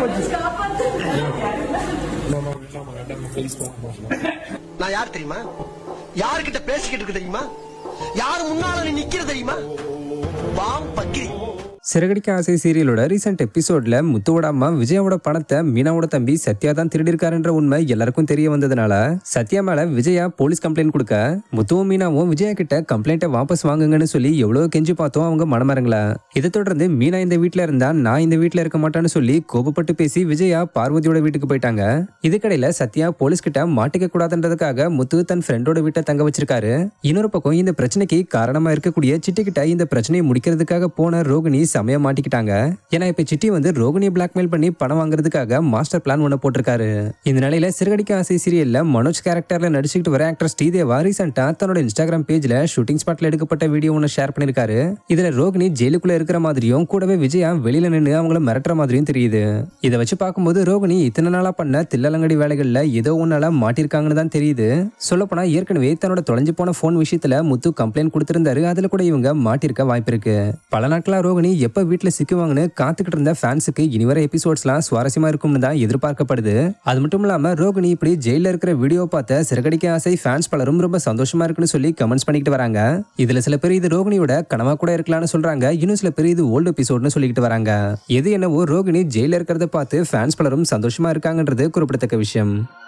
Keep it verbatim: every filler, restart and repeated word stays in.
நான் யார் தெரியுமா? யாருக்கிட்ட பேசிக்கிட்டு இருக்கு தெரியுமா? யாரு முன்னால நீ நிக்கிற தெரியுமா? பாம் பக்கிரி. சிறகடிக்க ஆசை சீரியலோட ரீசெண்ட் எபிசோட்ல முத்துவோட அம்மா விஜயாவோட பணத்தை மீனாவோட தம்பி சத்யா தான் திருடிருக்காருன்ற உண்மை எல்லாருக்கும் தெரிய வந்ததுனால சத்யா மேல விஜயா போலீஸ் கம்ப்ளைண்ட் கொடுக்க முத்துவும் மீனாவும் விஜயா கிட்ட கம்ப்ளைண்ட்டை வாபஸ் வாங்குங்கன்னு சொல்லி எவ்வளவு கெஞ்சி பார்த்தோம் அவங்க மனமரங்கள. இதை தொடர்ந்து மீனா இந்த வீட்டுல இருந்தா நான் இந்த வீட்டுல இருக்க மாட்டேன்னு சொல்லி கோபப்பட்டு பேசி விஜயா பார்வதியோட வீட்டுக்கு போயிட்டாங்க. இதுக்கடையில சத்யா போலீஸ் கிட்ட மாட்டிக்க கூடாதுன்றதுக்காக முத்து தன் ஃப்ரெண்டோட வீட்டை தங்க வச்சிருக்காரு. இன்னொரு பக்கம் இந்த பிரச்சனைக்கு காரணமா இருக்கக்கூடிய சிட்டி கிட்ட இந்த பிரச்சனையை முடிக்கிறதுக்காக போன ரோகிணி சமயம் மாட்டிக்கிட்டாங்க. ஏன்னா இப்ப சிட்டி வந்து ரோகிணியை பிளாக்மெயில் பண்ணி பணம் வாங்குறதுக்காக மாஸ்டர் பிளான் ஒண்ணு போட்டிருக்காரு. இந்த நிலையில சிறகடிக்க ஆசை சீரியல்ல மனோஜ் கேரக்டர்ல நடிச்சுக்கிட்டு வர ஆக்டர் ஸ்ரீதேவா ரீசெண்டா தன்னோட இன்ஸ்டாகிராம் பேஜ்ல ஷூட்டிங் ஸ்பாட்ல எடுக்கப்பட்ட வீடியோ ஒன்னு ஷேர் பண்ணிருக்காரு. இதுல ரோகிணி ஜெயிலுக்குள்ள இருக்கிற மாதிரியும் கூடவே விஜயா வெளியில நின்று அவங்கள மிரட்டுற மாதிரியும் தெரியுது. இதை வச்சு பார்க்கும்போது ரோகிணி இத்தனை நாளா பண்ண தில்லலங்கடி வேலைகள்ல ஏதோ ஒன்னால மாட்டிருக்காங்கன்னு தான் தெரியுது. சொல்லப்போனா ஏற்கனவே தன்னோட தொலைஞ்சு போன போன் விஷயத்துல முத்து கம்ப்ளைண்ட் கொடுத்திருந்தாரு. அதுல கூட இவங்க மாட்டிருக்க வாய்ப்பு இருக்கு. பல நாட்களா ரோகிணி எப்ப வீட்டுல சிக்குவாங்கன்னு காத்துக்கிட்டு இருந்த ஃபேன்ஸுக்கு இனிவர எபிசோட்ஸ்லாம் சுவாரஸ்யமா இருக்கும்னு தான் எதிர்பார்க்கப்படுது. அது மட்டும் இல்லாம ரோகிணி இப்படி ஜெயில இருக்கிற வீடியோ பார்த்த சிறகடிக்க ஆசை ஃபேன்ஸ் பலரும் ரொம்ப சந்தோஷமா இருக்குன்னு சொல்லி கமெண்ட்ஸ் பண்ணிக்கிட்டு வராங்க. இதுல சில பேர் இது ரோகிணியோட கனவா கூட இருக்கலாம்னு சொல்றாங்க. இன்னும் சில பேர் இது ஓல்டு எபிசோட்னு சொல்லிக்கிட்டு வராங்க. எது என்னவோ ரோகிணி ஜெயில இருக்கிறத பார்த்து ஃபேன்ஸ் பலரும் சந்தோஷமா இருக்காங்கன்றது குறிப்பிடத்தக்க விஷயம்.